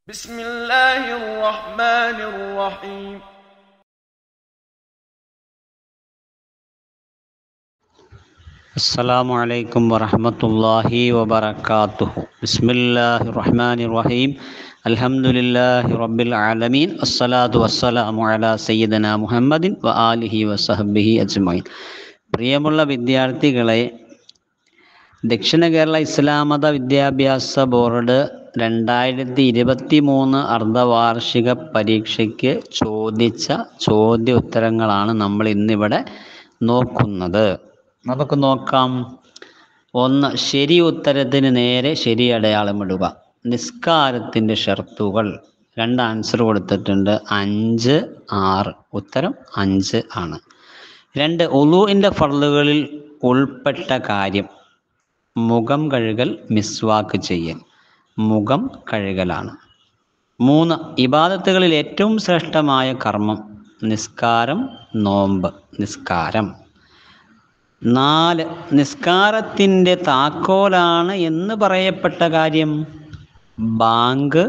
بسم الله الرحمن الرحيم السلام عليكم ورحمة الله وبركاته. بسم الله الرحمن الرحيم. الحمد لله رب العالمين. الصلاة والسلام على سيدنا മുഹമ്മദ് وآله وصحبه أجمعين. പ്രിയമുള്ള വിദ്യാർത്ഥികളെ, ദക്ഷിണ കേരള ഇസ്ലാം മത വിദ്യാഭ്യാസ ബോർഡ് 2023 അർദ്ധവാർഷിക പരീക്ഷയ്ക്ക് ചോദിച്ച ചോദ്യ ഉത്തരങ്ങളാണ് നമ്മൾ ഇന്നിവിടെ നോക്കുന്നത്. നമുക്ക് നോക്കാം. 1. ശരി ഉത്തരത്തിന് നേരെ ശരി അടയാളമിടുക. നിസ്കാരത്തിൻ്റെ ഷർത്തുകൾ 2 ആൻസർ കൊടുത്തിട്ടുണ്ട്. 5, 6. ഉത്തരം 5 ആണ്. 2. ഉളൂഇൻ്റെ ഫർളുകളിൽ ഉൾപ്പെട്ട കാര്യം. മുഖം കഴുകൽ, മിസ്വാക്ക് ചെയ്യൽ. മുഖം കഴുകലാണ്. 3. ഇബാദത്തുകളിൽ ഏറ്റവും ശ്രേഷ്ഠമായ കർമ്മം. നിസ്കാരം, നോമ്പ്. നിസ്കാരം. 4. നിസ്കാരത്തിൻ്റെ താക്കോലാണ് എന്ന് പറയപ്പെട്ട കാര്യം. ബാങ്ക്,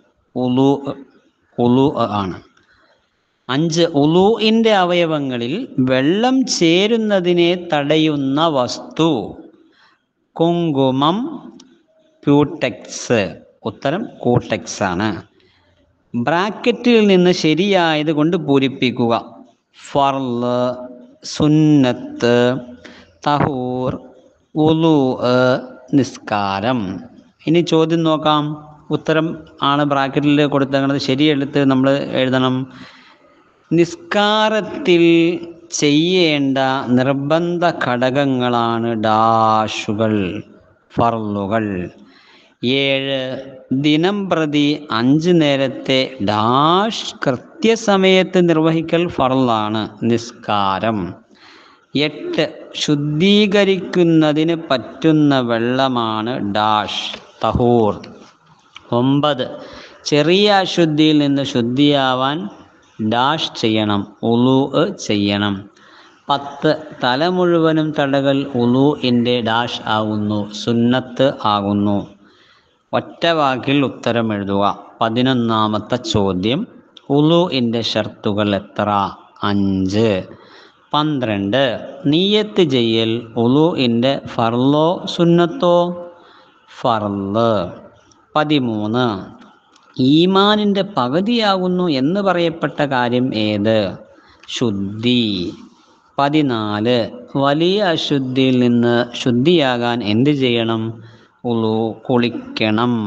ഉളൂ ആണ്. 5. ഉളൂഇൻ്റെ അവയവങ്ങളിൽ വെള്ളം ചേരുന്നതിനെ തടയുന്ന വസ്തു. കുങ്കുമം, ക്യൂടെക്സ്. ഉത്തരം ക്യൂടെക്സ് ആണ്. ബ്രാക്കറ്റിൽ നിന്ന് ശരിയായത് കൊണ്ട് പൂരിപ്പിക്കുക. ഫർള്, സുന്നത്ത്, തഹൂർ, ഉളൂ, നിസ്കാരം. ഇനി ചോദ്യം നോക്കാം. ഉത്തരം ആണ് ബ്രാക്കറ്റിൽ കൊടുത്തേക്കുന്നത്. ശരിയെടുത്ത് നമ്മൾ എഴുതണം. നിസ്കാരത്തിൽ ചെയ്യേണ്ട നിർബന്ധ ഘടകങ്ങളാണ് ഡാഷുകൾ, ഫർളുകൾ. 7. ദിനം പ്രതി 5 നേരത്തെ ഡാഷ് കൃത്യസമയത്ത് നിർവഹിക്കൽ ഫർളാണ്, നിസ്കാരം. 8. ശുദ്ധീകരിക്കുന്നതിന് പറ്റുന്ന വെള്ളമാണ് ഡാഷ്, തഹൂർ. 9. ചെറിയ അശുദ്ധിയിൽ നിന്ന് ശുദ്ധിയാവാൻ ഡാഷ് ചെയ്യണം, ഉളൂ ചെയ്യണം. 10. തല മുഴുവനും തടകൽ ഉളൂഇൻ്റെ ഡാഷ് ആകുന്നു, സുന്നത്ത് ആകുന്നു. ഒറ്റ വാക്കിൽ ഉത്തരം എഴുതുക. 11ാമത്തെ ചോദ്യം. ഉളൂഇൻ്റെ ഷർത്തുകൾ എത്ര? 5. 12. നിയ്യത്ത് ചെയ്യൽ ഉളൂഇൻ്റെ ഫർളോ സുന്നത്തോ? ഫർള്. 13. ഈമാനിൻ്റെ പകുതിയാകുന്നു എന്ന് പറയപ്പെട്ട കാര്യം ഏത്? ശുദ്ധി. 14. വലിയ അശുദ്ധിയിൽ നിന്ന് ശുദ്ധിയാകാൻ എന്ത് ചെയ്യണം? കുളിക്കണം.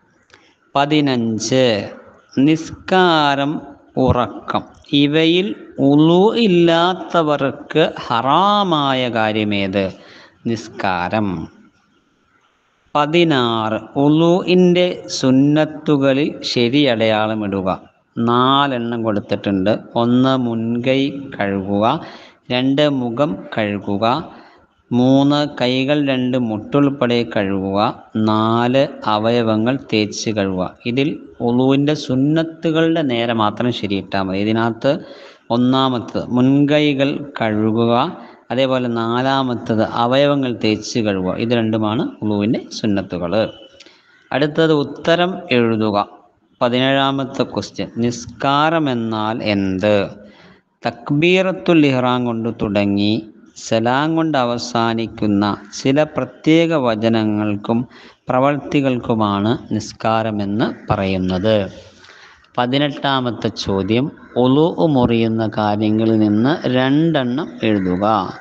15. നിസ്കാരം, ഉറക്കം ഇവയിൽ ഉളൂ ഇല്ലാത്തവർക്ക് ഹറാമായ കാര്യമേത്? നിസ്കാരം. 16. ഉളൂഇൻ്റെ സുന്നത്തുകളിൽ ശരി അടയാളമിടുക. 4 എണ്ണം കൊടുത്തിട്ടുണ്ട്. 1. മുൻകൈ കഴുകുക. 2. മുഖം കഴുകുക. 3. കൈകൾ 2 മുട്ടുൾപ്പെടെ കഴുകുക. 4. അവയവങ്ങൾ തേച്ച് കഴുകുക. ഇതിൽ ഉളൂഇൻ്റെ സുന്നത്തുകളുടെ നേരെ മാത്രം ശരിയിട്ടാൽ മതി. ഇതിനകത്ത് 1ാമത്തത് മുൻകൈകൾ കഴുകുക, അതേപോലെ 4ാമത്തത് അവയവങ്ങൾ തേച്ച് കഴുകുക. ഇത് രണ്ടുമാണ് ഉളൂഇൻ്റെ സുന്നത്തുകൾ. അടുത്തത് ഉത്തരം എഴുതുക. 17ാമത്തെ ക്വസ്റ്റ്യൻ. നിസ്കാരം എന്നാൽ എന്ത്? തക്ബീറത്തുൽ ഇഹ്റാം കൊണ്ട് തുടങ്ങി സലാം കൊണ്ട് അവസാനിക്കുന്ന ചില പ്രത്യേക വചനങ്ങൾക്കും പ്രവർത്തികൾക്കുമാണ് നിസ്കാരമെന്ന് പറയുന്നത്. 18ാമത്തെ ചോദ്യം. ഉളൂ മുറിയുന്ന കാര്യങ്ങളിൽ നിന്ന് 2 എണ്ണം എഴുതുക.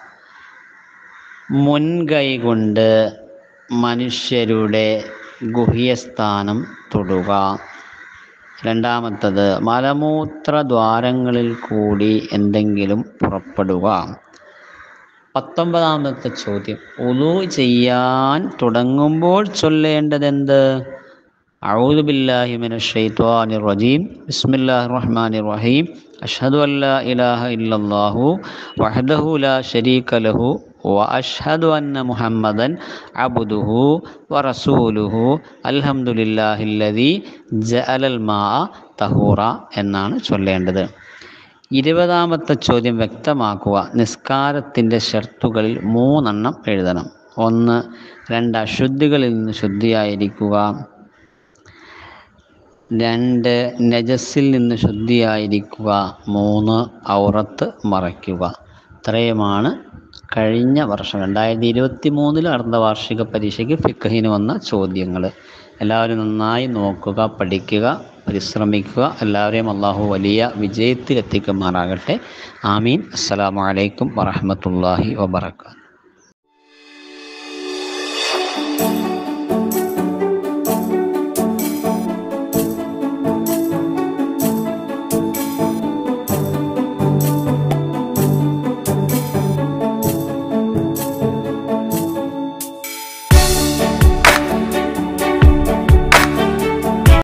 മുൻകൈ കൊണ്ട് മനുഷ്യരുടെ ഗുഹ്യസ്ഥാനം തൊടുക. 2ാമത്തത് മലമൂത്ര ദ്വാരങ്ങളിൽ കൂടി എന്തെങ്കിലും പുറപ്പെടുക. 19ാമത്തെ ചോദ്യം. ഉളൂ ചെയ്യാൻ തുടങ്ങുമ്പോൾ ചൊല്ലേണ്ടതെന്ത്? അഊദു ബില്ലാഹി മിനശ് ശൈത്വാനിർ റജീം. ബിസ്മില്ലാഹിർ റഹ്മാനിർ റഹീം. അഷ്ഹദു അല്ലാ ഇലാഹ ഇല്ലല്ലാഹു വഹ്ദഹു ലാ ശരീക ലഹു വഅഷ്ഹദു അന്ന മുഹമ്മദൻ അബ്ദുഹു വറസൂലുഹു അൽഹംദുലില്ലാഹില്ലദീ ജഅലൽ മാഅ തഹൂറ എന്നാണ് ചൊല്ലേണ്ടത്. 20ാമത്തെ ചോദ്യം വ്യക്തമാക്കുക. നിസ്കാരത്തിൻ്റെ ഷർത്തുകളിൽ 3 എണ്ണം എഴുതണം. 1. 2 അശുദ്ധികളിൽ നിന്ന് ശുദ്ധിയായിരിക്കുക. 2 നജസിൽ നിന്ന് ശുദ്ധിയായിരിക്കുക, 3 ഔറത്ത് മറയ്ക്കുക. ഇത്രയുമാണ് കഴിഞ്ഞ വർഷം 2023 അർദ്ധവാർഷിക പരീക്ഷയ്ക്ക് ഫിഖ്ഹിന് വന്ന ചോദ്യങ്ങൾ. എല്ലാവരും നന്നായി നോക്കുക, പഠിക്കുക, പരിശ്രമിക്കുക. എല്ലാവരെയും അള്ളാഹു വലിയ വിജയത്തിലെത്തിക്കുമാറാകട്ടെ. ആമീൻ. അസ്സലാമു അലൈക്കും വറഹ്മത്തുള്ളാഹി വബറകാതുഹു.